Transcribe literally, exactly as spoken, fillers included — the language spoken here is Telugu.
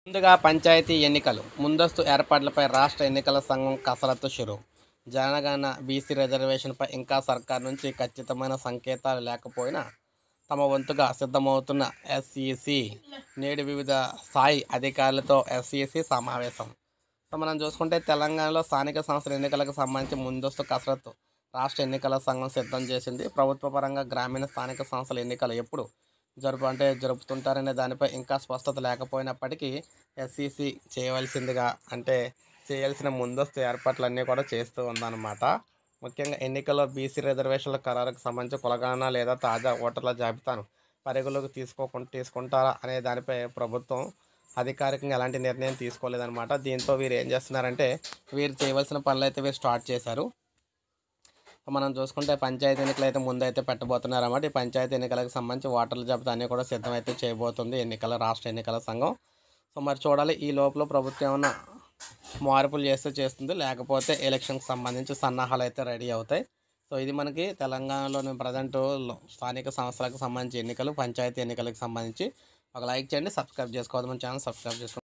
ముందుగా పంచాయతీ ఎన్నికలు ముందస్తు ఏర్పాట్లపై రాష్ట్ర ఎన్నికల సంఘం కసరత్తు షురు. జనగణన బీసీ రిజర్వేషన్పై ఇంకా సర్కార్ నుంచి ఖచ్చితమైన సంకేతాలు లేకపోయినా తమ వంతుగా సిద్ధమవుతున్న ఎస్ఈసి నేడు వివిధ స్థాయి అధికారులతో ఎస్ఈసి సమావేశం. సో మనం చూసుకుంటే తెలంగాణలో స్థానిక సంస్థల ఎన్నికలకు సంబంధించి ముందస్తు కసరత్తు రాష్ట్ర ఎన్నికల సంఘం సిద్ధం చేసింది. ప్రభుత్వ పరంగా గ్రామీణ స్థానిక సంస్థల ఎన్నికలు ఎప్పుడు జరుపు అంటే జరుపుతుంటారనే దానిపై ఇంకా స్పష్టత లేకపోయినప్పటికీ ఎస్ఈసి చేయవలసిందిగా అంటే చేయాల్సిన ముందస్తు ఏర్పాట్లన్నీ కూడా చేస్తూ ఉందన్నమాట. ముఖ్యంగా ఎన్నికల్లో బీసీ రిజర్వేషన్ల ఖరారుకు సంబంధించి కులగణన లేదా తాజా ఓటర్ల జాబితాను పరిగణలోకి తీసుకోకుండా తీసుకుంటారా అనే దానిపై ప్రభుత్వం అధికారికంగా ఎలాంటి నిర్ణయం తీసుకోలేదన్నమాట. దీంతో వీరు ఏం చేస్తున్నారంటే వీరు చేయవలసిన పనులు అయితే వీరు స్టార్ట్ చేశారు. మనం చూసుకుంటే పంచాయతీ ఎన్నికలు అయితే ముందైతే పెట్టబోతున్నారు అన్నమాట. ఈ పంచాయతీ ఎన్నికలకు సంబంధించి ఓటర్ల జాబితా అన్నీ కూడా సిద్ధమైతే చేయబోతుంది ఎన్నికల రాష్ట్ర ఎన్నికల సంఘం. సో మరి చూడాలి ఈ లోపల ప్రభుత్వం ఏమన్నా మార్పులు చేస్తే చేస్తుంది, లేకపోతే ఎలక్షన్కి సంబంధించి సన్నాహాలు అయితే రెడీ అవుతాయి. సో ఇది మనకి తెలంగాణలోని ప్రజెంట్ స్థానిక సంస్థలకు సంబంధించి ఎన్నికలు పంచాయతీ ఎన్నికలకు సంబంధించి ఒక లైక్ చేయండి, సబ్స్క్రైబ్ చేసుకోవద్దు, మన ఛానల్ సబ్స్క్రైబ్ చేసుకోండి.